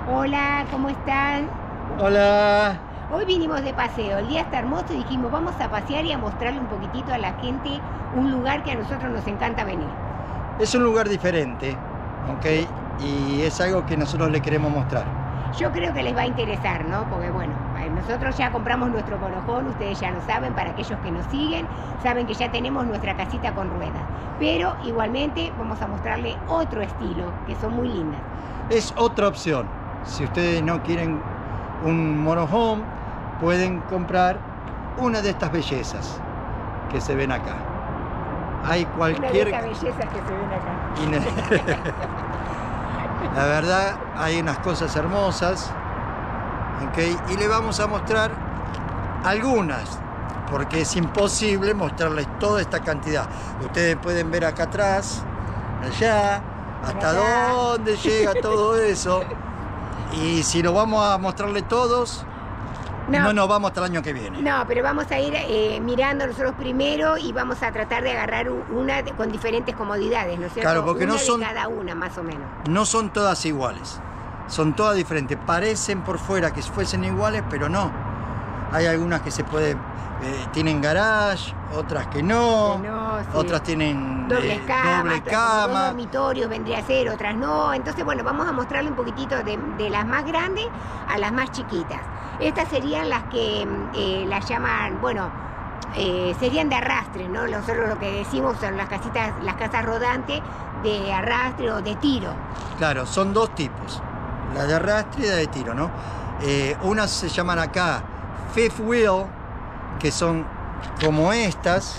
Hola, ¿cómo están? Hola. Hoy vinimos de paseo, el día está hermoso y dijimos vamos a pasear y a mostrarle un poquitito a la gente un lugar que a nosotros nos encanta venir. Es un lugar diferente, ¿ok? Y es algo que nosotros le queremos mostrar. Yo creo que les va a interesar, ¿no? Porque bueno, nosotros ya compramos nuestro motorhome, ustedes ya lo saben, para aquellos que nos siguen, saben que ya tenemos nuestra casita con ruedas. Pero igualmente vamos a mostrarle otro estilo, que son muy lindas. Es otra opción. Si ustedes no quieren un motorhome, pueden comprar una de estas bellezas que se ven acá. Hay cualquier... Una de estas bellezas que se ven acá. La verdad, hay unas cosas hermosas, ¿okay? Y le vamos a mostrar algunas, porque es imposible mostrarles toda esta cantidad. Ustedes pueden ver acá atrás, allá, hasta dónde llega todo eso. Y si lo vamos a mostrarle todos, no nos vamos hasta el año que viene. No, pero vamos a ir mirando nosotros primero y vamos a tratar de agarrar una con diferentes comodidades, ¿no es cierto? Claro, porque una no son de cada una, más o menos. No son todas iguales, son todas diferentes. Parecen por fuera que fuesen iguales, pero no. Hay algunas que se pueden, tienen garage, otras que no, sí. Otras tienen doble cama. Dos dormitorios vendría a ser, otras no. Entonces, bueno, vamos a mostrarle un poquitito de las más grandes a las más chiquitas. Estas serían las que las llaman, bueno, serían de arrastre, ¿no? Nosotros lo que decimos son las casas rodantes de arrastre o de tiro. Claro, son dos tipos, la de arrastre y la de tiro, ¿no? Unas se llaman acá fifth wheel, que son como estas,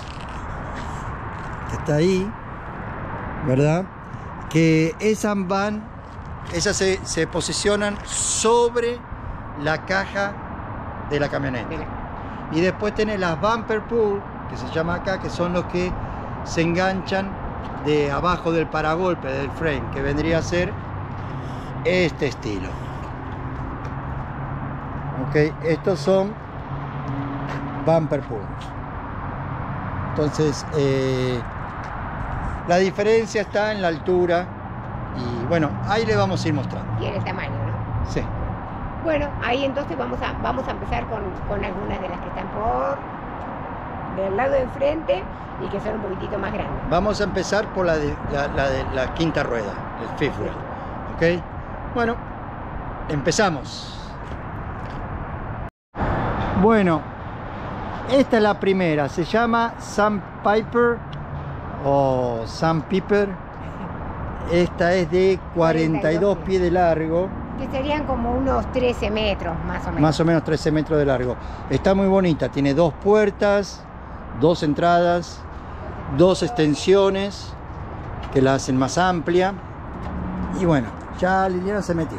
que está ahí, ¿verdad? Que esas se posicionan sobre la caja de la camioneta. Y después tenés las bumper pull, que se llama acá, que son los que se enganchan de abajo del paragolpe del frame, que vendría a ser este estilo. Ok, estos son bumper pull. Entonces la diferencia está en la altura y bueno, ahí le vamos a ir mostrando. Y en el tamaño, ¿no? Sí. Bueno, ahí entonces vamos a empezar con algunas de las que están del lado de enfrente y que son un poquitito más grandes. Vamos a empezar por la de la quinta rueda, el fifth wheel. ¿Ok? Bueno, empezamos. Bueno, esta es la primera, se llama Sandpiper o Sandpiper. Esta es de 42 pies de largo. Que serían como unos 13 metros, más o menos. Más o menos 13 metros de largo. Está muy bonita, tiene dos puertas, dos entradas, dos extensiones que la hacen más amplia. Y bueno, ya Liliana se metió.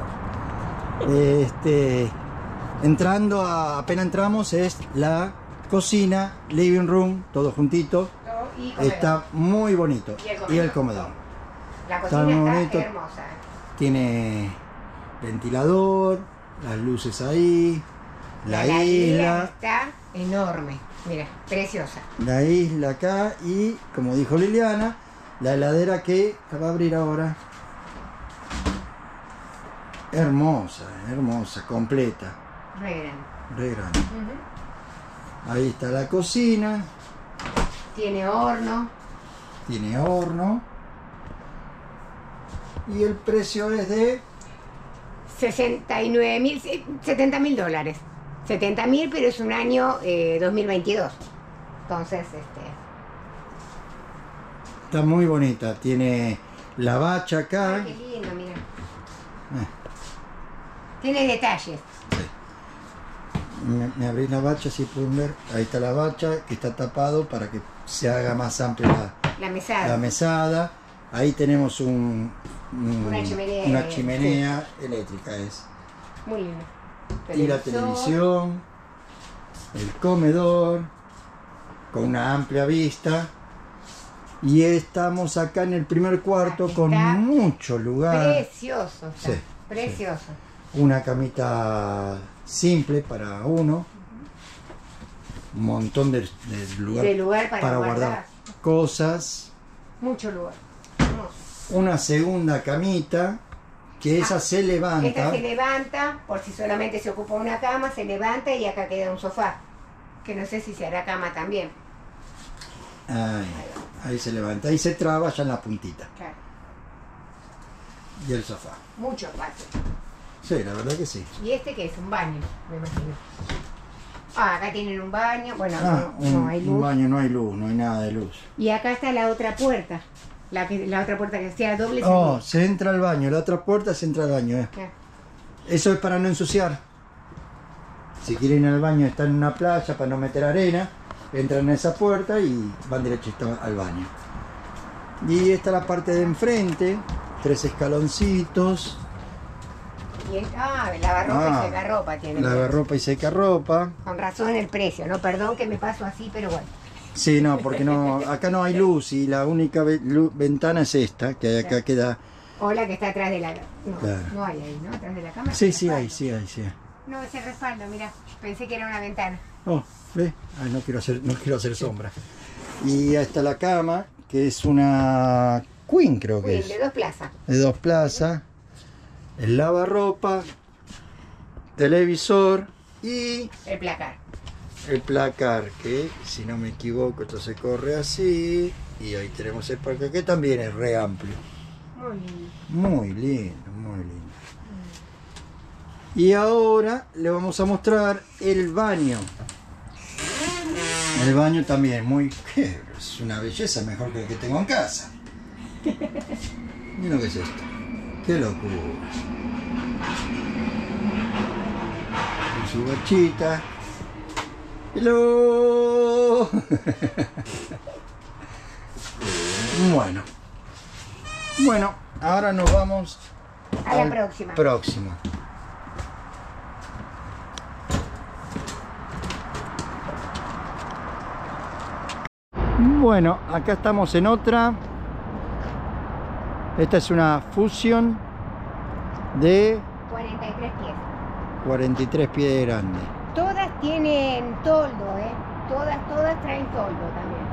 Apenas entramos, es la cocina, living room, todo juntito. Está muy bonito. Y el comedor. La cocina está hermosa. Tiene ventilador, las luces ahí, la isla está enorme, mira, preciosa. La isla acá y, como dijo Liliana, la heladera que la va a abrir ahora. Hermosa, hermosa, completa. Re grande. Ahí está la cocina. Tiene horno. Y el precio es de 70 mil dólares. 70 mil, pero es un año 2022. Entonces, está muy bonita. Tiene la bacha acá. Ay, qué lindo, mira. Tiene detalles. Sí. Me abrís la bacha, si pueden ver. Ahí está la bacha, que está tapado para que se haga más amplia la mesada. Ahí tenemos una chimenea eléctrica. Muy lindo. Y la televisión, el comedor, con una amplia vista. Y estamos acá en el primer cuarto con mucho lugar. Precioso, está. Sí, precioso. Sí. Una camita simple para uno. Un montón de lugar para guardar cosas. Mucho lugar. Una segunda camita Que esa se levanta. Esta se levanta, por si solamente se ocupa una cama, se levanta y acá queda un sofá. Que no sé si se hará cama también. Ahí se levanta. Ahí se traba ya en la puntita. Claro. Y el sofá. Mucho espacio. Sí, la verdad que sí. ¿Y este que es? Un baño, me imagino. Acá tienen un baño. Bueno, no hay luz. Un baño, no hay luz, no hay nada de luz. Y acá está la otra puerta. La otra puerta que sea doble. Se entra al baño. La otra puerta se entra al baño. Claro. Eso es para no ensuciar. Si quieren ir al baño, están en una playa para no meter arena, entran en esa puerta y van derechito al baño. Y esta es la parte de enfrente, 3 escaloncitos. Y lavarropa y secarropa tiene. Lavarropa y secarropa. Con razón el precio, ¿no? Perdón que me paso así, pero bueno. Sí, no, porque no, acá no hay luz y la única ventana es esta, que hay acá queda. O la que está atrás de la... No, claro. No hay ahí, ¿no? Atrás de la cámara. Sí, hay. No, ese respaldo, mira. Pensé que era una ventana. ¿Ves? No quiero hacer sombra. Y ahí está la cama, que es una queen, creo que es. De 2 plazas. De 2 plazas. El lavarropa, televisor y el placar. El placar, que si no me equivoco, esto se corre así. Y ahí tenemos el parque, que también es re amplio. Muy lindo. Muy lindo, muy lindo. Y ahora le vamos a mostrar el baño. El baño también, es una belleza, mejor que el que tengo en casa. Mira lo que es esto. Qué locura. Con su bachita. ¡Hello! Bueno, ahora nos vamos a la próxima. Bueno, acá estamos en otra. Esta es una Fusion de 43 pies. 43 pies de grande. Todas tienen toldo, ¿eh? Todas traen toldo también.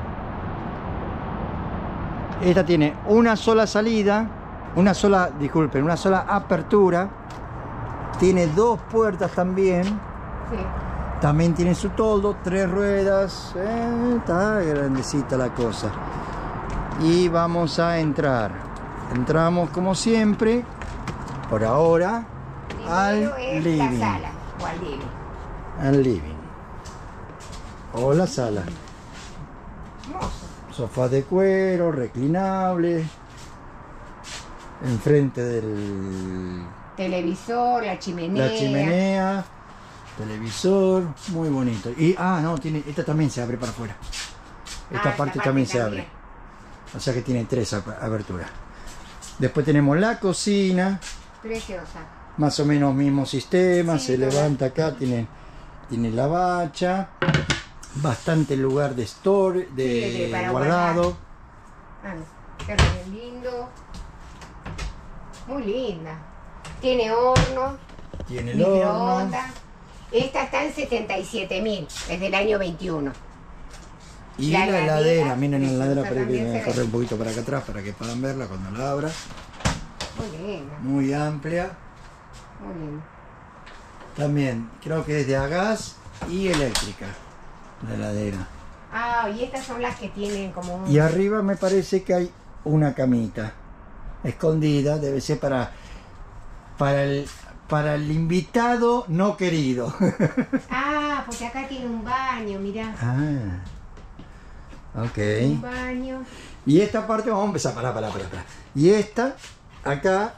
Esta tiene una sola salida, una sola apertura. Tiene 2 puertas también. Sí. También tiene su toldo, 3 ruedas. Está grandecita la cosa. Y vamos a entrar. Entramos como siempre, por ahora, al living. La sala o al living. Al living. O la sala. Hermoso. Sofá de cuero, reclinable. Enfrente del televisor, la chimenea. Televisor, muy bonito. Y esta también se abre para afuera. Esta parte también se abre. O sea que tiene 3 aberturas. Después tenemos la cocina. Preciosa. Más o menos mismo sistema, se levanta acá, tiene la bacha. Bastante lugar de store, de guardado. Qué lindo. Muy linda. Tiene horno. Tiene el horno. Esta está en 77.000, desde el año 21. Y la heladera, miren la heladera, para que me corre un poquito para acá atrás para que puedan verla cuando la abra. Muy linda. Muy amplia. Muy linda. También creo que es de a gas y eléctrica la heladera. Y estas son las que tienen como un... Y arriba me parece que hay una camita escondida, debe ser para el invitado no querido. Porque acá tiene un baño, mirá. Ok. Un baño. Y esta parte, vamos a empezar, pará. Y esta, acá,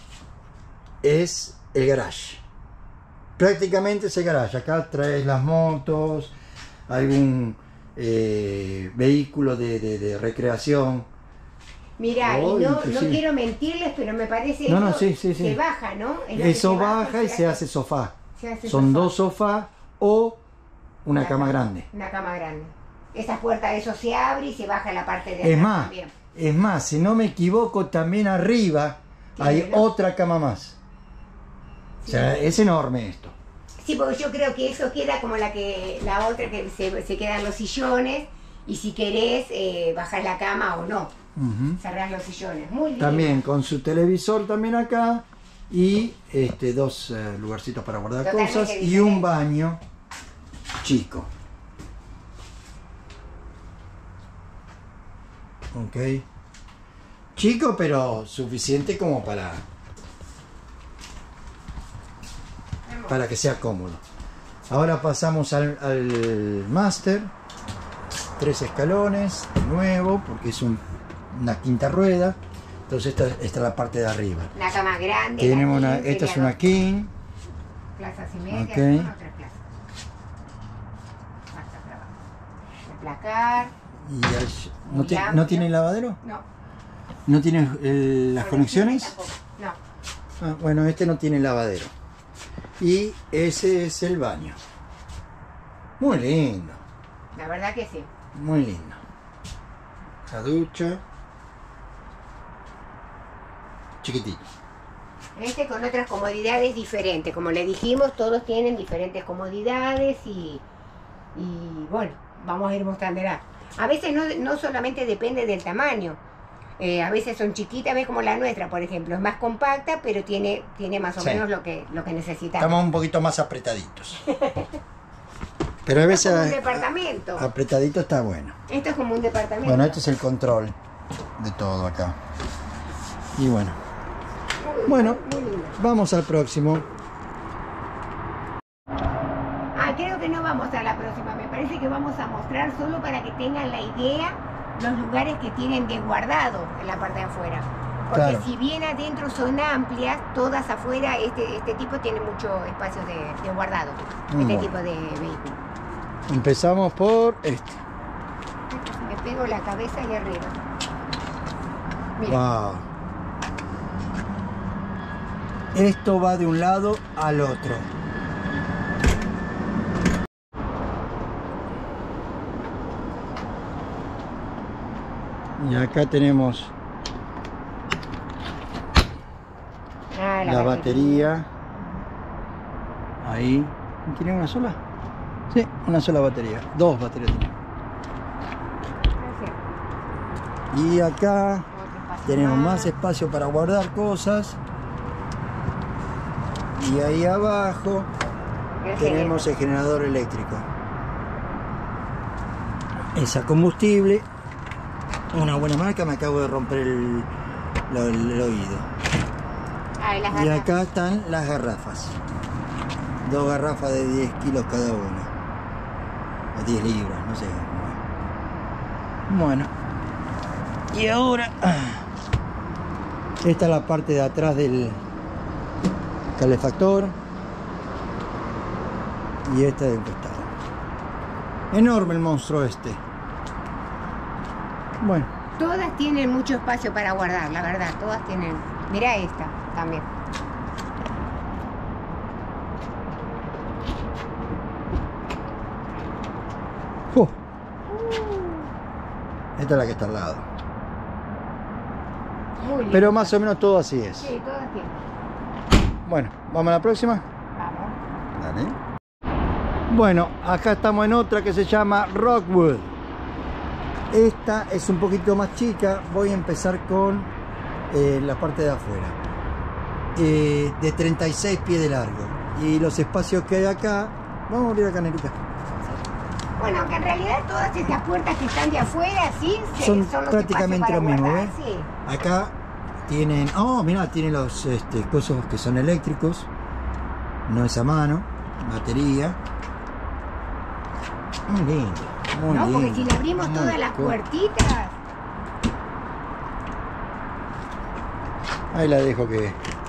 es el garage. Prácticamente es el garage. Acá traes las motos, algún vehículo de recreación. Mirá, y no quiero mentirles, pero me parece que se baja, ¿no? Eso baja y se hace sofá. Son 2 sofás o una cama grande. Una cama grande. Esta puerta, eso se abre y se baja la parte de atrás también. Es más, si no me equivoco, también arriba hay otra cama más. Sí. O sea, es enorme esto. Sí, porque yo creo que eso queda como la otra que se quedan los sillones y si querés bajar la cama o no. Cerrás los sillones. Muy lindo. También con su televisor también acá. Y dos lugarcitos para guardar Totalmente cosas y diferente. un baño chico. Ok. Chico, pero suficiente como para que sea cómodo. Ahora pasamos al máster. 3 escalones, de nuevo, porque es una quinta rueda. Entonces esta es la parte de arriba. Una cama grande. Tenemos la king, esta es sería una dos king. plazas y media, Ok. son otras plazas. Hasta abajo. El placar. Y Muy ¿no amplio. tiene lavadero? No. ¿No tiene las conexiones? Tampoco. No. Ah, bueno, este no tiene lavadero. Y ese es el baño. Muy lindo, La verdad que sí. muy lindo. La ducha. Chiquitito. Con otras comodidades diferentes. Como le dijimos, todos tienen diferentes comodidades y bueno, vamos a ir mostrándola. A veces no solamente depende del tamaño. A veces son chiquitas, ves como la nuestra, por ejemplo. Es más compacta, pero tiene más o Sí. menos lo que necesitamos. Estamos un poquito más apretaditos. Pero a veces Es como un departamento. apretadito está bueno. Esto es como un departamento. Bueno, este es el control de todo acá. Y bueno. Bueno, Muy lindo. vamos al próximo. Creo que no vamos a la próxima. Me parece que vamos a mostrar solo para que tengan la idea los lugares que tienen de guardado en la parte de afuera. Porque Claro. si bien adentro son amplias, todas afuera, este tipo tiene mucho espacio de guardado. Bueno. Tipo de vehículo. Empezamos por este. Me pego la cabeza ahí arriba. Mira. Wow. Esto va de un lado al otro. Y acá tenemos la batería. Ahí. ¿Tiene una sola? Sí, una sola batería. 2 baterías tiene. Y acá tenemos más espacio para guardar cosas. Y ahí abajo tenemos el generador eléctrico. Es a combustible. Una buena marca, me acabo de romper el oído. Y acá están las garrafas. 2 garrafas de 10 kilos cada una. O 10 libras, no sé. Bueno. Y ahora... Esta es la parte de atrás del calefactor. Y esta del costado. Enorme el monstruo este. Bueno. Todas tienen mucho espacio para guardar, la verdad. Todas tienen... Mira esta también. Esta es la que está al lado. Muy linda. Pero más o menos todo así es. Sí, todas tienen. Bueno, ¿vamos a la próxima? Vamos. Dale. Bueno, acá estamos en otra que se llama Rockwood. Esta es un poquito más chica. Voy a empezar con la parte de afuera. De 36 pies de largo. Y los espacios que hay acá... Vamos a abrir acá, Nerita. Bueno, que en realidad todas estas puertas que están de afuera, sí, Son los prácticamente espacios lo para mismo, guardar, ¿ves? sí. Acá tienen... Oh, mira, tienen los cosos que son eléctricos. No es a mano. Batería. Muy lindo. Muy No, lindo. porque si le abrimos Muy todas las cool. puertitas, Ahí la dejo que...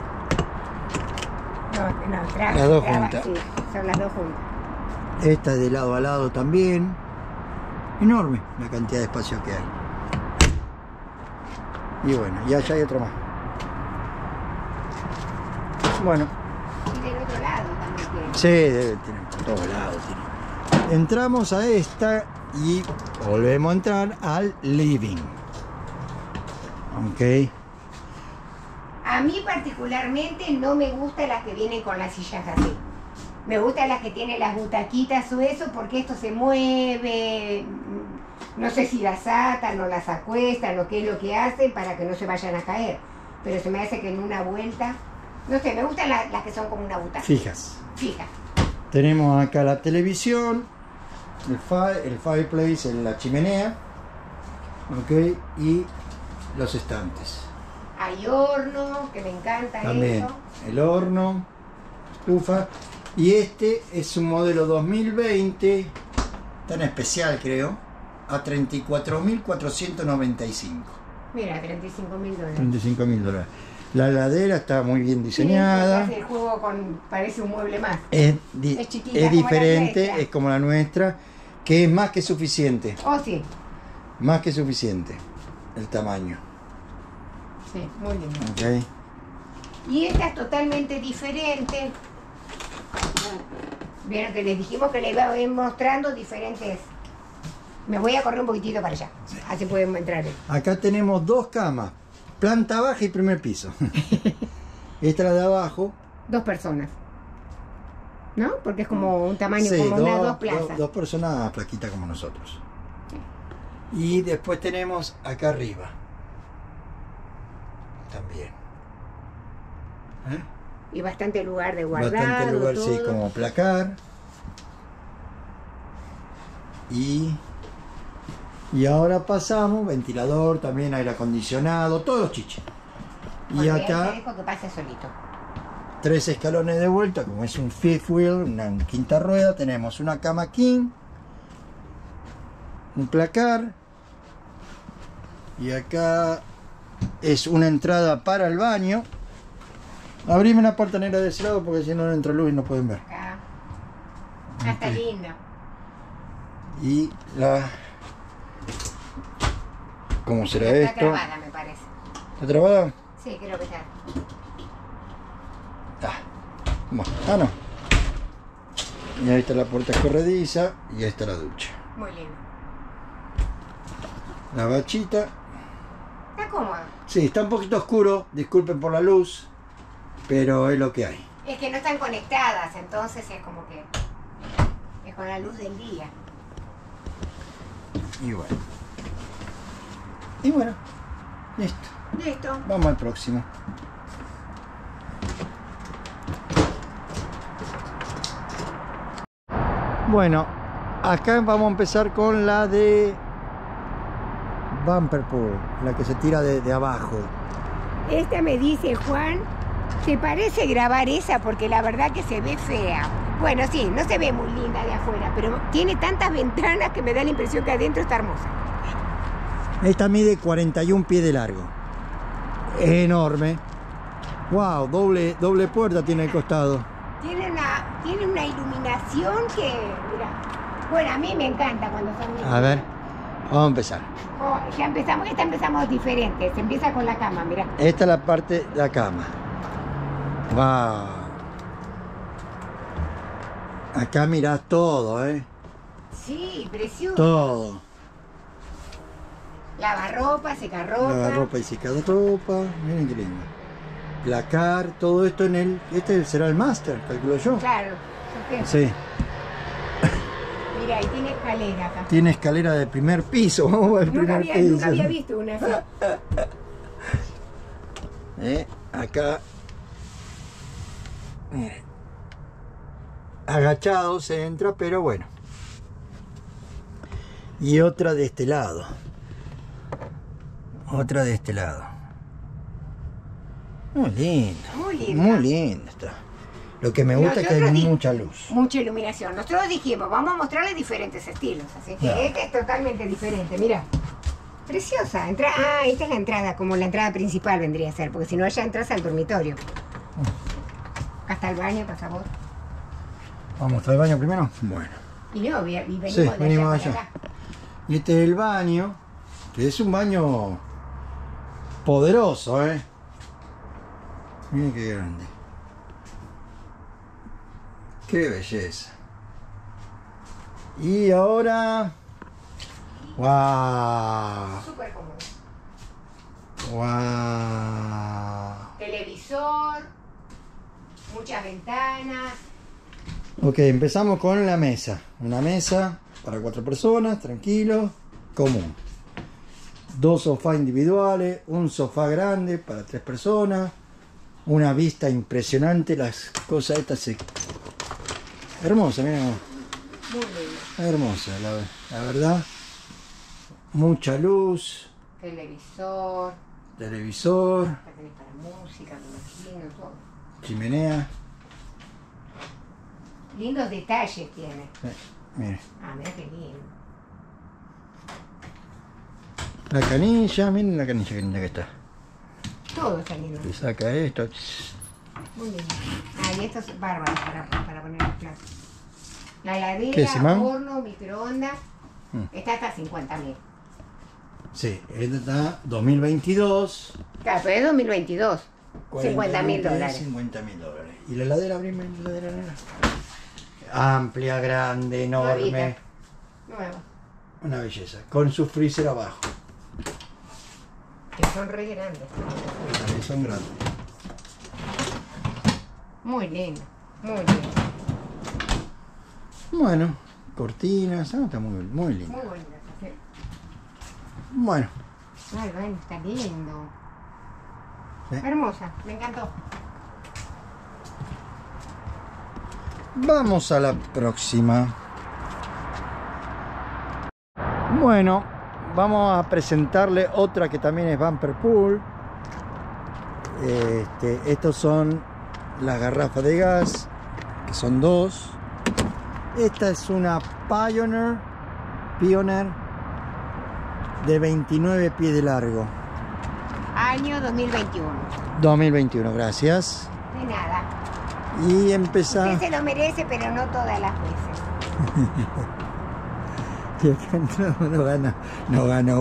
las dos juntas. Sí, son las dos juntas. Esta de lado a lado también. Enorme la cantidad de espacio que hay. Y bueno, y allá hay otro más. Bueno. Y del otro lado también tiene. Sí, debe tener por todos lados. Tiene. Entramos a esta y volvemos a entrar al living. Ok. A mí particularmente no me gustan las que vienen con las sillas así. Me gustan las que tienen las butaquitas o eso, porque esto se mueve. No sé si las atan o las acuestan o qué es lo que hacen para que no se vayan a caer. Pero se me hace que en una vuelta No sé, me gustan las que son como una butaca. Fijas. Fijas. Tenemos acá la televisión, el fireplace, la chimenea, ok, y los estantes. Hay horno, que me encanta También eso. el horno, estufa. Y este es un modelo 2020, tan especial creo, a $34.495. Mira, $35.000. $35.000. La heladera está muy bien diseñada. Sí, el juego parece un mueble más. Es chiquita, es como la diferente, nuestra. es como la nuestra, que es más que suficiente. Oh, sí. Más que suficiente el tamaño. Sí, muy lindo. ¿Ok? Y esta es totalmente diferente. Vieron que les dijimos que les iba a ir mostrando diferentes. Me voy a correr un poquitito para allá. Así podemos entrar. Acá tenemos dos camas, planta baja y primer piso. Esta es la de abajo. 2 personas. ¿No? Porque es como un tamaño, Sí, como unas 2 plazas. dos personas flaquitas como nosotros. Y después tenemos acá arriba. También. ¿Eh? Y bastante lugar de guardar. Bastante lugar, todo. sí, como placar. Y ahora pasamos, ventilador, también aire acondicionado, todos los chiches. Y Bueno, acá te dejo que pase solito. 3 escalones de vuelta, como es un fifth wheel, una quinta rueda, tenemos una cama king, un placar, y acá es una entrada para el baño. Abrime la portanera de ese lado porque si no entra luz y no pueden ver. Acá. Ah, está Ok. lindo. Y la... ¿Cómo será Está esto? trabada, me parece. ¿Está trabada? Sí, creo que está. Bueno, no. Y ahí está la puerta corrediza y ahí está la ducha. Muy lindo. La bachita. Está cómodo. Sí, está un poquito oscuro, disculpen por la luz, pero es lo que hay. Es que no están conectadas, entonces es como que es con la luz del día. Y bueno. Y bueno, listo. Listo. Vamos al próximo. Bueno, acá vamos a empezar con la de Bumper Pool, la que se tira de abajo. Esta me dice Juan, ¿te parece grabar esa? Porque la verdad que se ve fea. Bueno, sí, no se ve muy linda de afuera, pero tiene tantas ventanas que me da la impresión que adentro está hermosa. Esta mide 41 pies de largo. Es enorme. Wow, doble puerta tiene el costado. Tiene una iluminación que, mira, bueno, a mí me encanta cuando son... A ver, vamos a empezar. Oh, ya empezamos, esta empezamos diferente, se empieza con la cama, mira. Esta es la parte de la cama. Wow. Acá mirás todo, Sí, precioso. Todo. Lavarropa, secarropa. Lavarropa y secarropa. Miren qué lindo. Placar, todo esto en el... Este será el máster, calculo yo. Claro. ¿Por qué? Sí. Mira, ahí tiene escalera acá. Tiene escalera de primer piso. Vamos al Nunca primer piso. había visto una así. Acá. Miren. Agachado se entra, pero bueno. Y otra de este lado. Otra de este lado. Muy lindo. Muy linda. Muy lindo está. Lo que me gusta es que hay Nosotros mucha luz. Mucha iluminación. Nosotros dijimos, vamos a mostrarles diferentes estilos. Así que Claro. este es totalmente diferente. Mira. Preciosa. Esta es la entrada, como la entrada principal vendría a ser, porque si no ya entras al dormitorio. Acá está el baño, por favor. ¿Vamos a mostrar el baño primero? Bueno. Y no, y venimos Sí, de venimos allá allá. para acá. Y este es el baño, que es un baño poderoso, Miren qué grande. Qué belleza. Y ahora... ¡Wow! Súper cómodo. ¡Wow! Televisor, muchas ventanas. Ok, empezamos con la mesa. Una mesa para 4 personas, tranquilo, común. 2 sofás individuales, un sofá grande para 3 personas. una vista impresionante, las cosas estas se... Hermosa, mira. Muy lindo. Hermosa, la verdad. Mucha luz. Televisor. Acá tenés para música, me imagino, todo. Chimenea. Lindos detalles tiene. Mire. Ah, mira qué lindo. La canilla, miren la canilla que linda que está. Todo está lindo. Se saca esto. Muy lindo. Ah, y esto es bárbaro para poner los platos. La ¿Qué, heladera, Simán? horno, microondas. Está hasta 50.000. Sí, esta está 2022. Claro, pero es 2022. 50.000 dólares. 50.000 dólares. ¿Y la heladera, abrime la heladera, nena? Amplia, grande, enorme. Nuevita. Nueva. Una belleza. Con su freezer abajo. Que son re grandes. También son grandes. Muy lindo. Muy lindo. Bueno, cortinas. Está muy lindo. Muy bonito. Sí. Bueno. Ay, bueno, está lindo. ¿Sí? Hermosa, me encantó. Vamos a la próxima. Bueno, vamos a presentarle otra que también es bumper pool. Estos son las garrafas de gas, que son dos. Esta es una Pioneer de 29 pies de largo. Año 2021. 2021, gracias. De nada. Y empezamos. Usted se lo merece, pero no todas las veces. Y acá entramos, no gano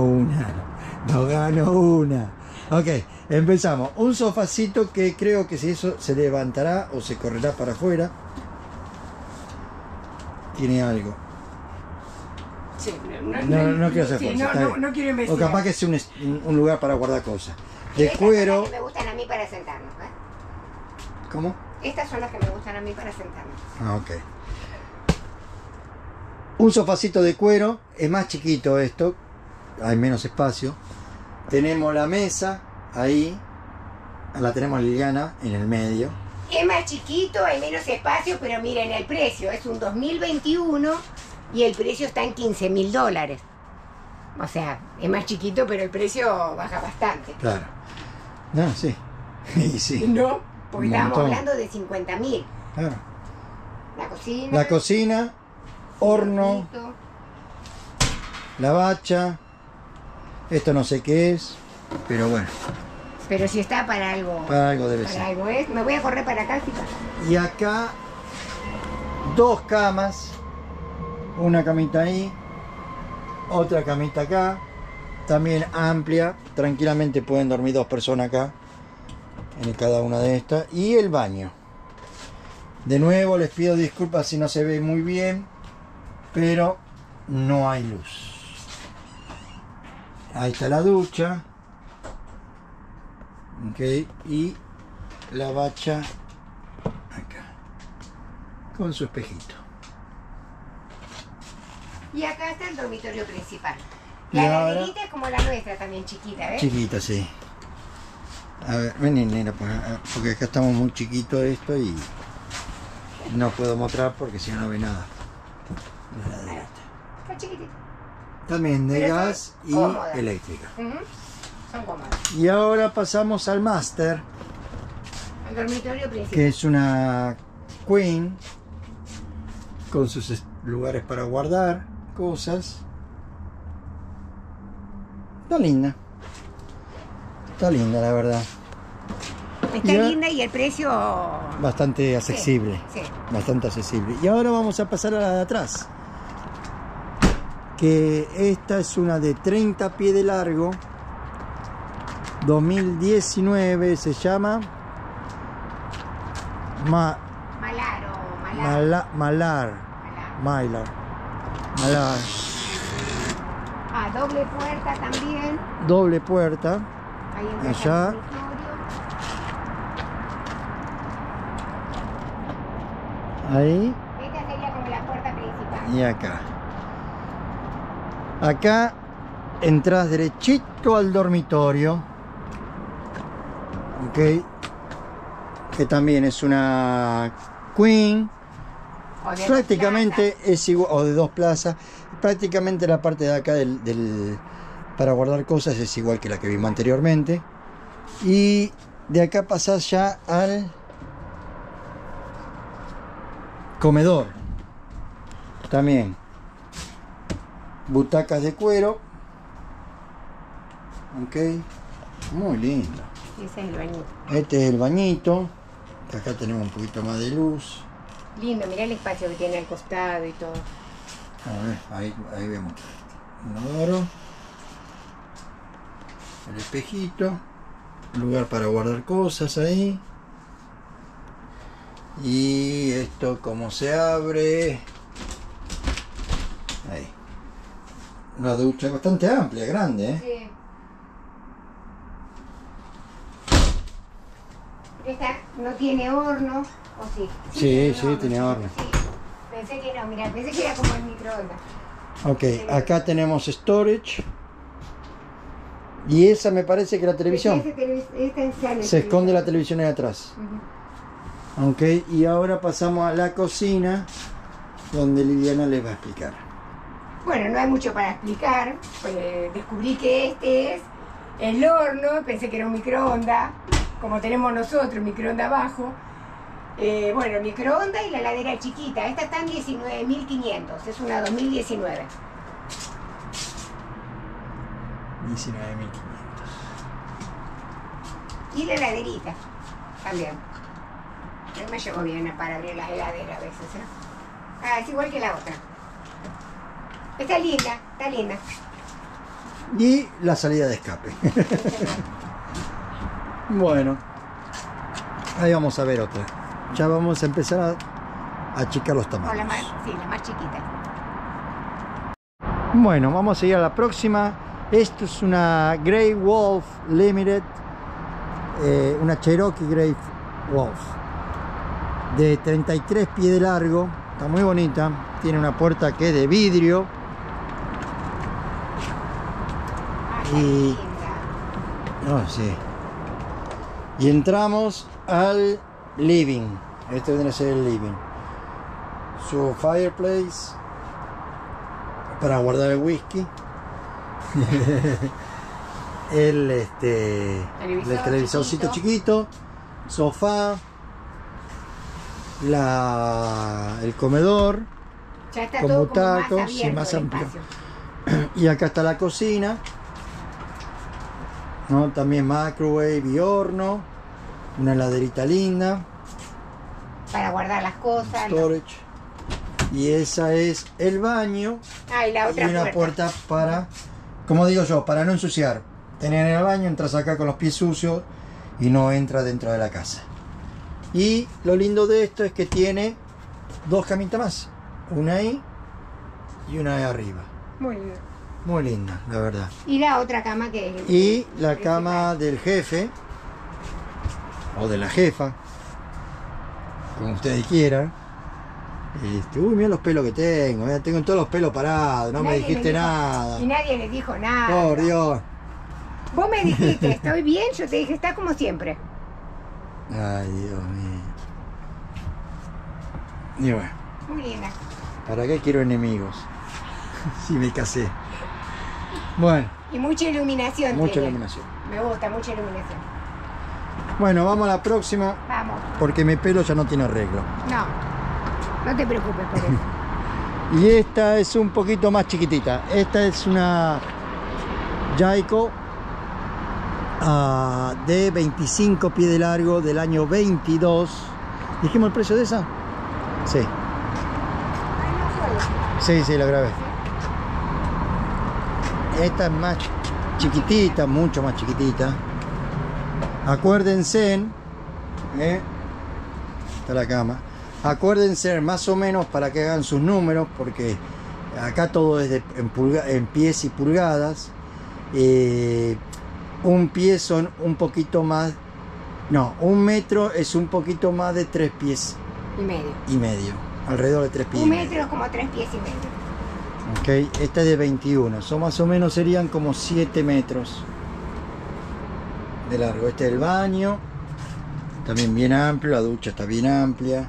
una. Ok, empezamos. Un sofacito que creo que si eso se levantará o se correrá para afuera. Tiene algo. Sí, No quiero hacer fuerza. Está bien. no quiero O investigar. capaz que es un lugar para guardar cosas. De Estas cuero. son las que me gustan a mí para sentarnos, ¿eh? ¿Cómo? Estas son las que me gustan a mí para sentarnos. Ah, ok. Un sofacito de cuero. Es más chiquito esto. Hay menos espacio. Tenemos la mesa ahí. La tenemos Liliana en el medio. Es más chiquito, hay menos espacio, pero miren el precio. Es un 2021 y el precio está en 15.000 dólares. O sea, es más chiquito, pero el precio baja bastante. Claro. No, sí. Y sí. ¿No? Porque Un estábamos montón. hablando de 50.000. Claro. La cocina. La cocina, horno, hornito. la bacha. Esto no sé qué es, pero bueno, Pero si está para algo. para algo debe Para ser. algo es. Me voy a correr para acá, chicas. Y acá, dos camas. Una camita ahí, otra camita acá. También amplia. Tranquilamente pueden dormir dos personas acá, en cada una de estas. Y el baño. De nuevo les pido disculpas si no se ve muy bien, pero no hay luz. Ahí está la ducha. Ok, y la bacha acá, con su espejito. Y acá está el dormitorio principal. Y La ahora- laderita es como la nuestra también, chiquita, ¿ves? Chiquita, sí. A ver, ven, nena, porque acá estamos muy chiquitos esto y no puedo mostrar porque si no, no ve nada. La laderita. Está chiquitita. También de Pero gas son y cómodas. eléctrica. Ujú. Son cómodas. Y ahora pasamos al máster, El dormitorio principal. que es una queen con sus lugares para guardar cosas. Está linda. Está linda, la verdad. Está Ya. linda y el precio. Bastante accesible. Sí. Bastante accesible. Y ahora vamos a pasar a la de atrás. Que esta es una de 30 pies de largo. 2019 se llama. Malar. Malar. Ah, doble puerta también. Doble puerta. Ahí entra Allá. el dormitorio. Ahí Esta sería como la puerta principal. y acá. Acá entras derechito al dormitorio. Ok. que también es una queen. Prácticamente es igual, o de 2 plazas. Prácticamente la parte de acá para guardar cosas es igual que la que vimos anteriormente. Y de acá pasás ya al comedor. También butacas de cuero. Ok, muy lindo. Ese es el bañito. Este es el bañito. Acá tenemos un poquito más de luz. Lindo, mirá el espacio que tiene al costado y todo. A ver, ahí vemos inodoro, el espejito, lugar para guardar cosas ahí. Y esto como se abre. Ahí. Una ducha bastante amplia, grande, ¿eh? Sí. Esta no tiene horno, ¿o sí? Sí, tiene horno. Sí. Pensé que no, mirá, pensé que era como el microondas. Ok, acá tenemos storage. Y esa me parece que la televisión. Se esconde la televisión ahí atrás. Ok, y ahora pasamos a la cocina, donde Liliana les va a explicar. Bueno, no hay mucho para explicar. Descubrí que este es el horno, pensé que era un microondas, como tenemos nosotros, microondas abajo. Bueno, el microondas y la heladera chiquita. Esta está en 19.500, es una 2019. 19.500. Y la heladerita también. No me llevo bien para abrir las heladeras a veces, ¿eh? Ah, es igual que la otra. Está linda, está linda. Y la salida de escape. Bueno, ahí vamos a ver otra. Ya vamos a empezar a achicar los tamaños. O la más, sí, la más chiquita. Bueno, vamos a ir a la próxima. Esto es una Grey Wolf Limited, una Cherokee Grey Wolf de 33 pies de largo. Está muy bonita. Tiene una puerta que es de vidrio. Y no, sí. Y entramos al living. Este vendría a ser el living. Su fireplace para guardar el whisky. El televisorcito chiquito. Sofá. El comedor. Ya está con todo butacos y más amplio. Y acá está la cocina, ¿no? También microwave y horno, una heladerita linda para guardar las cosas, storage. Y esa es el baño. Ah, y la otra y una puerta para, como digo yo, para no ensuciar. Tener en el baño, entras acá con los pies sucios y no entra dentro de la casa. Y lo lindo de esto es que tiene 2 camitas más, una ahí y una ahí arriba. Muy linda. Muy linda, la verdad. Y la otra cama que es... Y la cama del jefe, o de la jefa, como ustedes quieran. Uy, mira los pelos que tengo, tengo todos los pelos parados, no me dijiste nada. Y nadie le dijo nada. Por Dios. Vos me dijiste, estoy bien, yo te dije, está como siempre. Ay, Dios mío. Y bueno. Muy linda. ¿Para qué quiero enemigos? Si me casé. Bueno. Y mucha iluminación. Mucha tiene. iluminación. Me gusta, mucha iluminación. Bueno, vamos a la próxima. Vamos. Porque mi pelo ya no tiene arreglo. No te preocupes por eso. Y esta es un poquito más chiquitita. Esta es una Jayco de 25 pies de largo del año 22. ¿Dijimos el precio de esa? Sí. Sí, lo grabé. Esta es más chiquitita, mucho más chiquitita. Acuérdense, está la cama. Acuérdense más o menos para que hagan sus números, porque acá todo es en pies y pulgadas. Un pie son un poquito más, no, 1 metro es un poquito más de 3 pies y medio, alrededor de 3 pies. 1 metro es como 3 pies y medio. Ok, esta es de 21, son más o menos serían como 7 metros de largo. Este es el baño. También bien amplio, la ducha está bien amplia.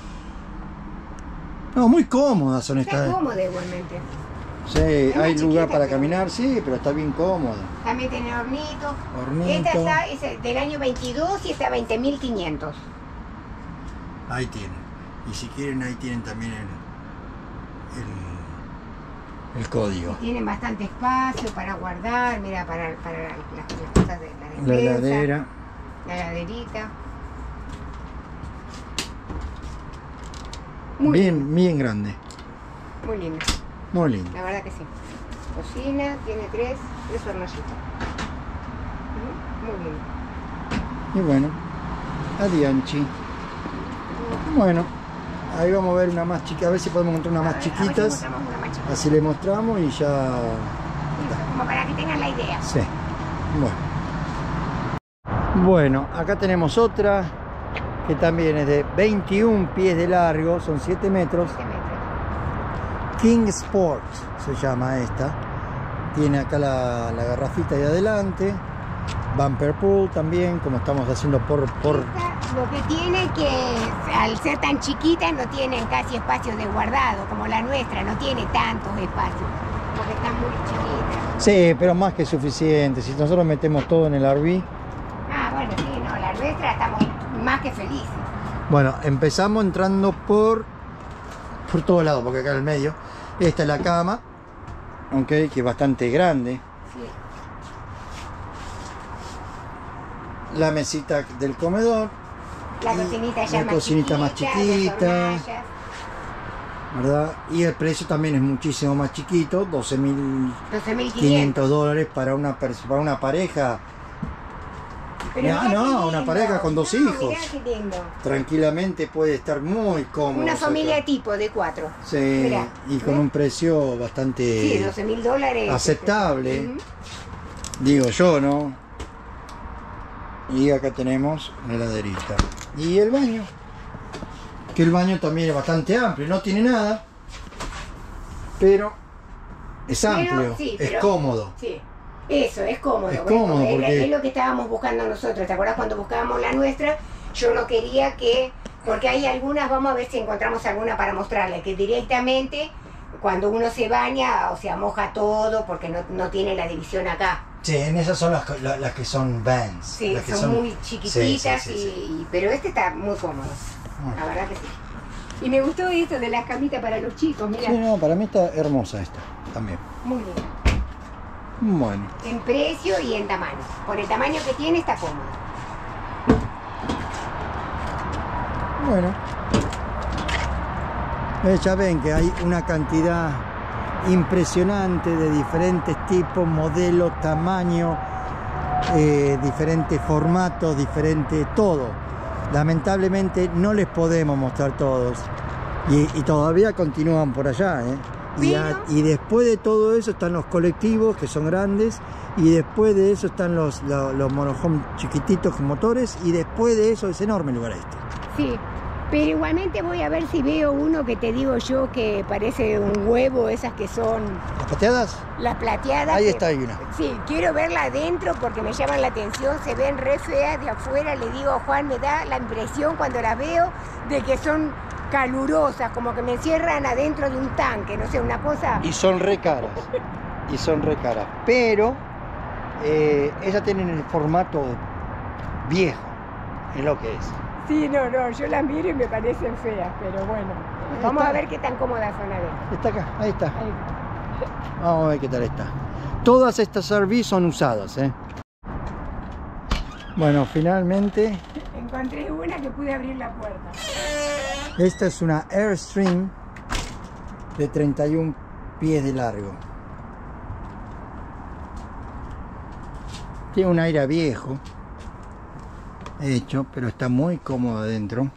No, muy cómodas son Está estas. cómoda igualmente. Sí, Es más hay lugar chiquita, para pero- caminar, sí, pero está bien cómodo. También tiene hornito. Hornito. Esta está, es del año 22 y está a 20.500. Ahí tienen. Y si quieren, ahí tienen también el código. Tienen bastante espacio para guardar, mira, para las cosas de la La despensa, heladera. la heladerita. Muy Bien, bien grande. lindo, muy lindo, Muy lindo. la verdad que sí. Cocina, tiene tres hornallitos. Muy lindo. Y bueno, adianchi. Bueno, ahí vamos a ver una más chiquita, a ver si podemos encontrar una más A ver si chiquitas. encontramos una más chiquita. Así le mostramos y ya. Como para que tengan la idea. Sí. Bueno, acá tenemos otra que también es de 21 pies de largo, son 7 metros. 7 metros. King Sport se llama esta. Tiene acá la garrafita de adelante. Bumper pool también, como estamos haciendo por... Esta, lo que tiene que, al ser tan chiquita, no tienen casi espacios de guardado, como la nuestra, no tiene tantos espacios, porque están muy chiquitas. Sí, pero más que suficiente. Si nosotros metemos todo en el RV. Ah, bueno, sí, no, la nuestra estamos más que felices. Bueno, empezamos entrando por todos lados, porque acá en el medio. Esta es la cama, ok, que es bastante grande. Sí. La mesita del comedor, La Y cocinita ya la más cocinita más chiquita, chiquita. las hornallas. ¿verdad? Y el precio también es muchísimo más chiquito, 12.500 12.500. dólares para una pareja. Pero No, mirá no, qué una lindo. pareja con 2 hijos. Mirá qué lindo. Tranquilamente puede estar muy cómodo. Una familia tipo de 4. Sí, Mirá, y con ¿ves? un precio bastante Sí, 12.000 dólares. aceptable, Ujú. digo yo, ¿no? Y acá tenemos la heladerita. Y el baño, que el baño también es bastante amplio, no tiene nada, pero es amplio, sí, es pero- cómodo. Sí, eso, es cómodo. Es bueno, cómodo porque- es lo que estábamos buscando nosotros. ¿Te acuerdas cuando buscábamos la nuestra? Yo no quería que, porque hay algunas, vamos a ver si encontramos alguna para mostrarle, que directamente cuando uno se baña, o sea, moja todo porque no tiene la división acá. Sí, en esas son las que son vans. Sí, las que son muy chiquititas, sí. pero este está muy cómodo, Bueno. la verdad que sí. Y me gustó esto de las camitas para los chicos, mira, Sí, no, para mí está hermosa esta también. muy linda. Bueno, En precio y en tamaño. Por el tamaño que tiene está cómodo. bueno. Ya ven que hay una cantidad impresionante de diferentes tipos, modelos, tamaños, diferentes formatos, diferente todo. Lamentablemente no les podemos mostrar todos y todavía continúan por allá, ¿eh? Pero- Y después de todo eso están los colectivos, que son grandes, y después de eso están los motorhome chiquititos con motores, y después de eso es enorme el lugar este. Sí, pero igualmente voy a ver si veo uno que te digo yo que parece un huevo, esas que son ¿Las pateadas? las plateadas. Ahí que- está, hay una. Sí, quiero verla adentro porque me llaman la atención, se ven re feas de afuera. Le digo a Juan, me da la impresión cuando las veo de que son calurosas, como que me encierran adentro de un tanque, no sé, una cosa. Y son re caras. Y son re caras. Pero ellas tienen el formato viejo, es lo que es. Sí, no, yo las miro y me parecen feas, pero bueno. Vamos a ver qué tan cómodas son adentro. Está acá, ahí está. Ahí. Vamos a ver qué tal está. Todas estas RV son usadas, ¿eh? Bueno, finalmente, Encontré una que pude abrir la puerta. esta es una Airstream de 31 pies de largo. Tiene un aire viejo hecho, pero está muy cómodo adentro.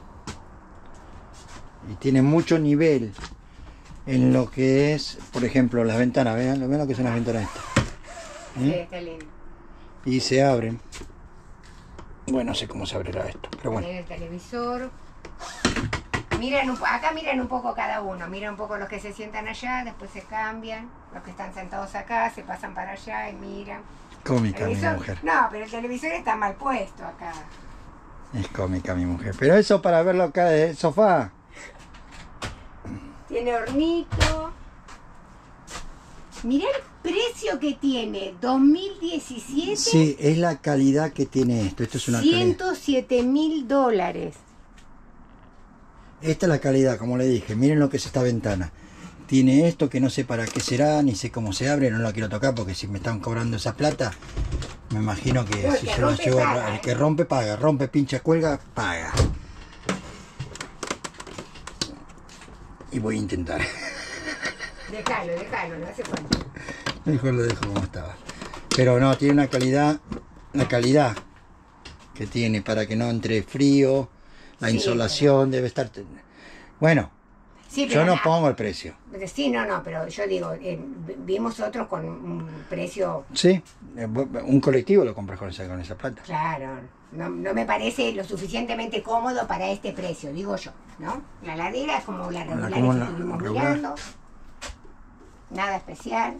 Y tiene mucho nivel en lo que es, por ejemplo, las ventanas. Vean lo que son las ventanas estas. Sí, está lindo. Y se abren. Bueno, no sé cómo se abrirá esto, pero bueno. Miren el televisor. Miran acá miran un poco cada uno. Miran un poco los que se sientan allá, después se cambian. Los que están sentados acá se pasan para allá y miran. Cómica mi Televisor- mujer. No, pero el televisor está mal puesto acá. Es cómica mi mujer. Pero eso para verlo acá de sofá. Tiene hornito. Mirá el precio que tiene. 2017. Sí, es la calidad que tiene esto. Esto es una calidad. $107.000. Esta es la calidad, como le dije. Miren lo que es esta ventana. Tiene esto que no sé para qué será, ni sé cómo se abre, no la quiero tocar porque si me están cobrando esa plata, me imagino que No, si el que yo la rompe llevo, paga, el que rompe paga, rompe, pincha, cuelga, paga. Y voy a intentar. Déjalo, no hace falta. Mejor lo dejo como estaba. Pero no, tiene una calidad, la calidad que tiene para que no entre frío, la Sí, insolación debe estar... Bueno, Sí, yo no pongo el precio. Sí, no, pero yo digo, vimos otros con un precio, Sí, un colectivo lo compras con esa plata. claro, no me parece lo suficientemente cómodo para este precio, digo yo, ¿no? La heladera es como la regular como que la estuvimos regular. mirando, nada especial.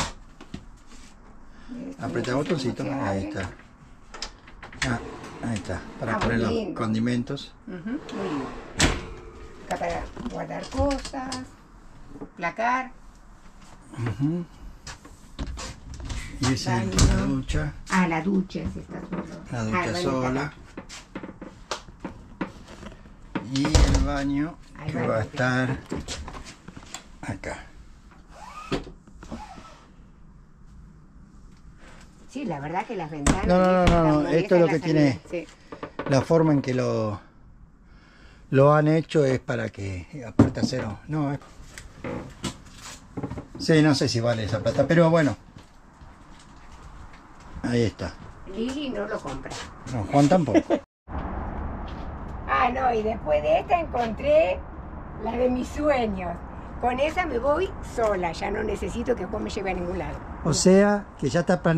Aprieta el botoncito, ahí está. Ah, ahí está, para Ah, poner muy los lindo. condimentos. Muy lindo. Acá para guardar cosas, placar. Y esa es Baño. la ducha, Ah, la ducha, sí está solo. la Ah, ducha el baño sola. está acá. Y el baño Ahí que va, va a ahí. estar acá. Sí, la verdad que las ventanas... No, están esto es lo molestas que en la tiene. salida, sí. La forma en que lo han hecho es para que aparte acero. No, es... Sí, no sé si vale esa plata, pero bueno. Ahí está. Lili no lo compra. No, Juan tampoco. Ah, no, y después de esta encontré la de mis sueños. Con esa me voy sola, ya no necesito que Juan me lleve a ningún lado. O sea, que ya está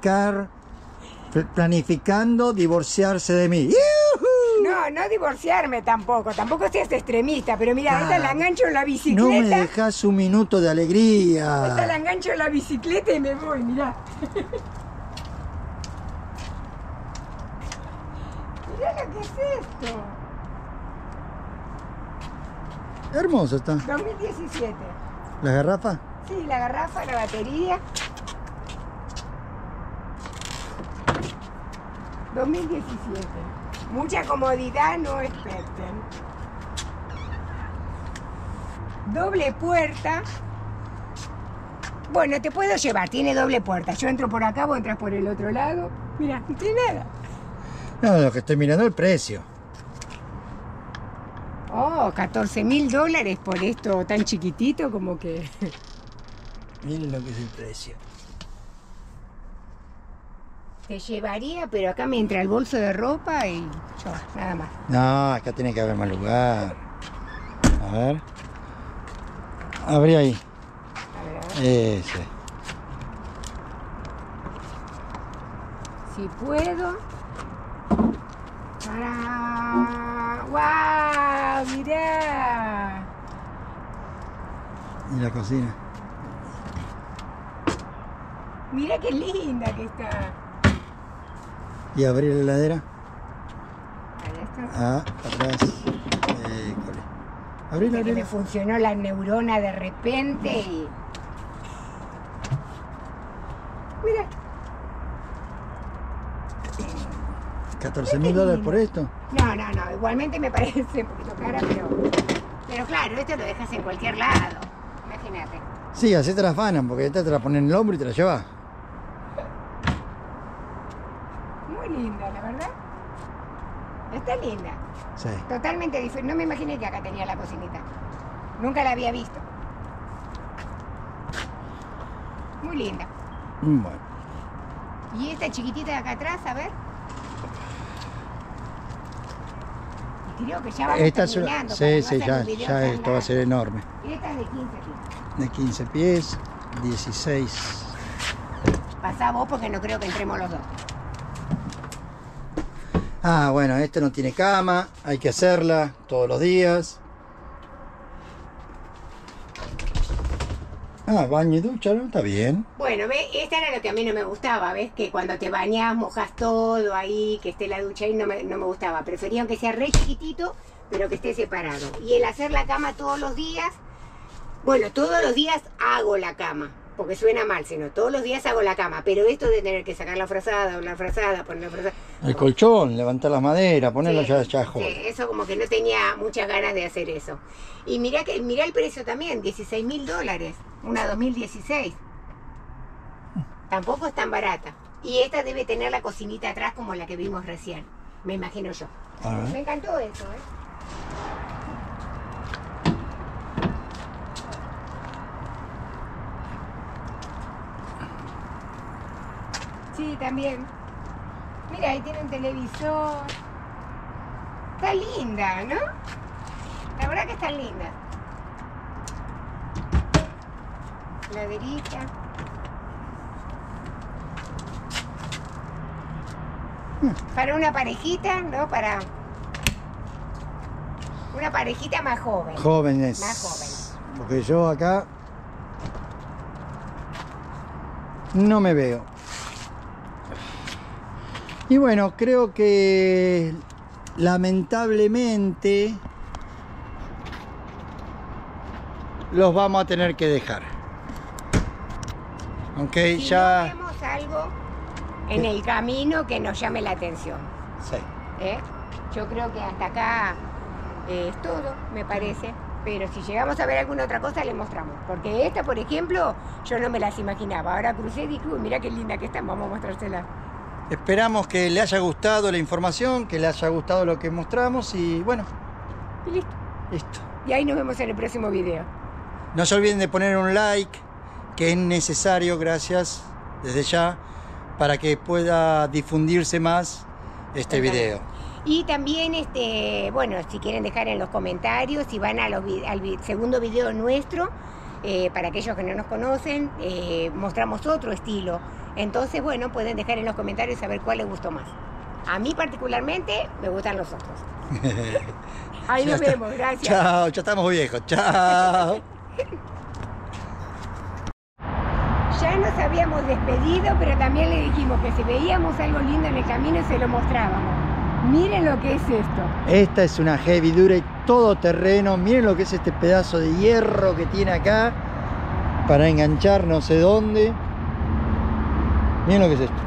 planificando divorciarse de mí. ¡Yujú! No divorciarme tampoco seas extremista, pero mira, esta Claro. la engancho en la No me bicicleta. dejas un minuto de Esta la alegría. engancho en la bicicleta y me voy, mirá. Mirá lo que es esto. Hermoso está. 2017. ¿La garrafa? Sí, la garrafa, la batería. 2017. Mucha comodidad, no expecten. Doble puerta. Bueno, te puedo llevar, tiene doble puerta. Yo entro por acá, vos entras por el otro lado. Mira, no tiene nada. No, lo que estoy mirando es el precio. Oh, $14.000 por esto tan chiquitito como que... Miren lo que es el precio. Te llevaría, pero acá me entra el bolso de ropa y yo, nada más. No, acá tiene que haber más lugar. A ver. Abrí ahí. A ver, Ese. si puedo. ¡Tarán! ¡Guau! ¡Mirá! Y la cocina. Mirá qué linda que está. Y abrir la heladera. Ahí está. Ah, atrás. École. Abrí la Que me heladera. funcionó la neurona de repente y... Mira, $14.000 por esto. no, igualmente me parece un poquito cara, pero claro, esto lo dejas en cualquier lado, imagínate. Sí, así te la afanan, porque esta te la ponen en el hombro y te la llevas. Muy linda, la verdad. Está linda, Sí. totalmente diferente. No me imaginé que acá tenía la cocinita. Nunca la había visto. Muy linda. Bueno. Y esta chiquitita de acá atrás, a ver. Y creo que ya vamos Esta es una... terminando. Sí, porque sí, va a ser ya, un video ya tan esto va a ser enorme. largo. Esta es de 15 pies. De 15 pies, 16. Pasá vos porque no creo que entremos los dos. Ah, bueno, este no tiene cama, hay que hacerla todos los días. Ah, baño y ducha, ¿no? Está bien. Bueno, ¿ves? Esta era lo que a mí no me gustaba, ¿ves? Que cuando te bañas mojas todo ahí, que esté la ducha ahí, no me gustaba. Prefería aunque sea re chiquitito, pero que esté separado. Y el hacer la cama todos los días, bueno, todos los días hago la cama, porque suena mal, sino todos los días hago la cama, pero esto de tener que sacar la frazada, poner la frazada... El colchón, levantar las maderas, ponerlo Sí, ya joder. sí, eso como que no tenía muchas ganas de hacer eso. Y mirá el precio también, $16.000, una 2016. Tampoco es tan barata. Y esta debe tener la cocinita atrás como la que vimos recién, me imagino yo. A ver. Me encantó eso, ¿eh? Sí, también. Mira, ahí tiene un televisor. Está linda, ¿no? La verdad que está linda. Laderita. Para una parejita, ¿no? Para una parejita más joven. Jóvenes. Más joven. Porque yo acá no me veo. Y bueno, creo que lamentablemente los vamos a tener que dejar. Aunque Si ya... no vemos algo en el camino que nos llame la atención. Sí. ¿Eh? Yo creo que hasta acá es todo, me parece. Pero si llegamos a ver alguna otra cosa, le mostramos. Porque esta, por ejemplo, yo no me las imaginaba. Ahora crucé y dije, uy, mira qué linda que están, vamos a mostrársela. Esperamos que le haya gustado la información, que le haya gustado lo que mostramos y bueno, Y listo. listo. Y ahí nos vemos en el próximo video. No se olviden de poner un like, que es necesario, gracias, desde ya, para que pueda difundirse más este video. Y también, bueno, si quieren dejar en los comentarios, si van a al segundo video nuestro, para aquellos que no nos conocen, mostramos otro estilo. Entonces, bueno, pueden dejar en los comentarios saber cuál les gustó más. A mí particularmente me gustan los otros. Ahí nos vemos, gracias. Chao, ya estamos viejos, chao. Ya nos habíamos despedido, pero también le dijimos que si veíamos algo lindo en el camino se lo mostrábamos. Miren lo que es esto. Esta es una Heavy Duty todoterreno. Miren lo que es este pedazo de hierro que tiene acá para enganchar no sé dónde. Miren lo que es esto.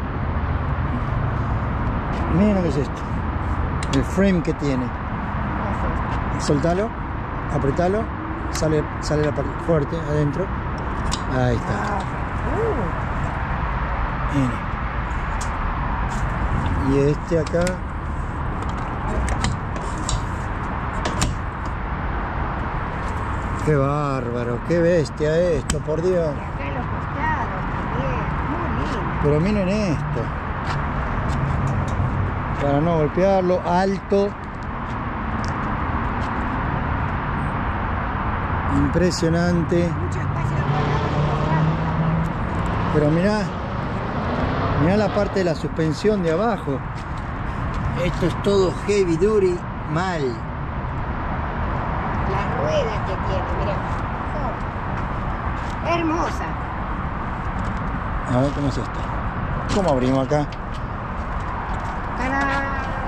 Miren lo que es esto. El frame que tiene. Soltalo, apretalo, sale la parte fuerte adentro. Ahí está. Miren. Y este acá. Qué bárbaro, qué bestia esto, por Dios. Y acá en los costados también, muy lindo. Pero miren esto. Para no golpearlo, alto. Impresionante. Mucho espacio de costados. Pero mirá la parte de la suspensión de abajo. Esto es todo Heavy Duty mal. Las ruedas que tiene, mirá. Oh, hermosa. A ver cómo es esto. ¿Cómo abrimos acá? ¡Tarán!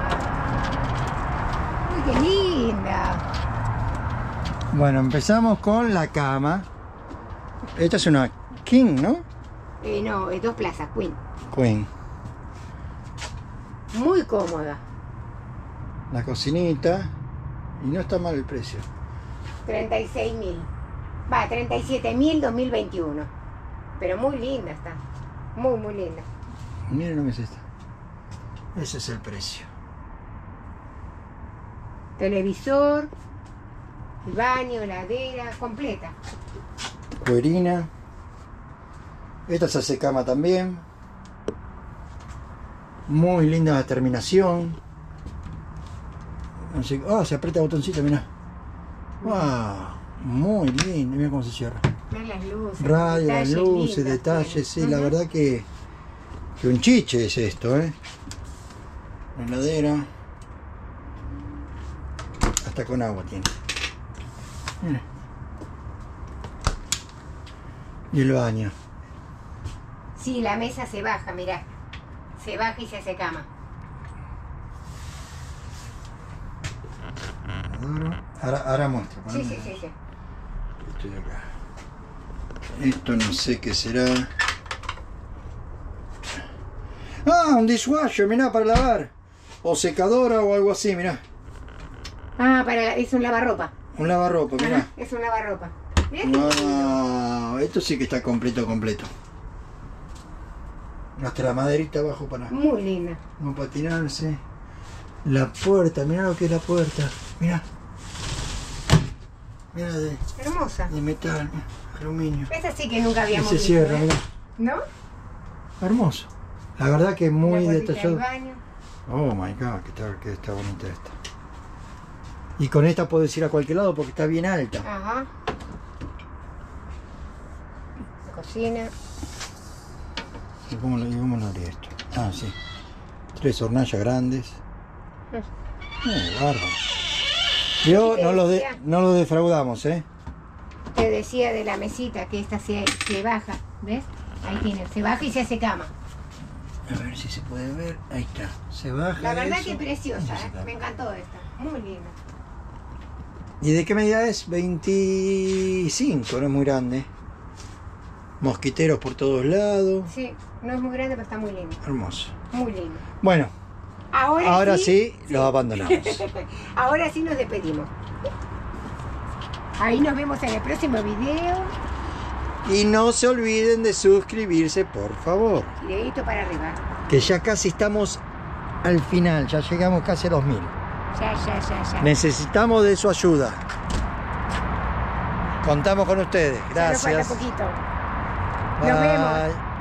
¡Uy, qué linda! Bueno, empezamos con la cama. Esta es una King, ¿no? No, es 2 plazas, Queen. Queen. Muy cómoda. La cocinita. Y no está mal el precio. 36.000. Va, 37.000 2021. Pero muy linda está. Muy, muy linda. Miren lo que es esta. Ese es el precio. Televisor, baño, heladera, completa. Cuerina. Esta se hace cama también. Muy linda la terminación. Ah, se aprieta el botoncito, mirá. Wow, muy lindo. Mira cómo se cierra. Ven las luces. Radio, las detalles luces, lindos detalles, sí, tiene. la verdad que un chiche es esto, ¿eh? La heladera. Hasta con agua tiene. Mira. Y el baño. Sí, la mesa se baja, mirá. Se baja y se hace cama. Ahora muestro. Sí, sí, sí, sí. Estoy acá. Esto no sé qué será. Ah, un dishwasher, mirá, para lavar. O secadora o algo así, mirá. Ah, es un lavarropa. Un lavarropa, mirá. Ajá, es un lavarropa. Mirá qué Wow, esto sí que está completo. Hasta la maderita abajo para muy linda. no patinarse. La puerta, mirá lo que es la puerta. Mirá. Mirá Hermosa. de metal, aluminio. Esa sí que nunca Y habíamos se visto, cierra, ¿eh? mirá. ¿No? Hermoso. La verdad que es muy La puertita detallado. del baño. Oh my god, que está bonita esta. Y con esta puedes ir a cualquier lado porque está bien alta. Ajá. Cocina. ¿Y cómo lo haría esto? Ah, sí. 3 hornallas grandes. Bárbaro. Yo no lo defraudamos, ¿eh? Te decía de la mesita que esta se baja, ¿ves? Ahí tiene, se baja y se hace cama. A ver si se puede ver. Ahí está. Se baja. La verdad eso, que preciosa, y se ¿eh? saca. Me encantó esta, muy linda. ¿Y de qué medida es? 25, no es muy grande. Mosquiteros por todos lados. Sí, no es muy grande, pero está muy linda. Hermoso. Muy linda. Bueno, ahora sí sí. los abandonamos. Ahora sí nos despedimos. Ahí nos vemos en el próximo video. Y no se olviden de suscribirse, por favor. Y dedito para arriba. Que ya casi estamos al final, ya llegamos casi a los 1000. Ya. Necesitamos de su ayuda. Contamos con ustedes. Solo Gracias. falta poquito. Nos vemos. Bye.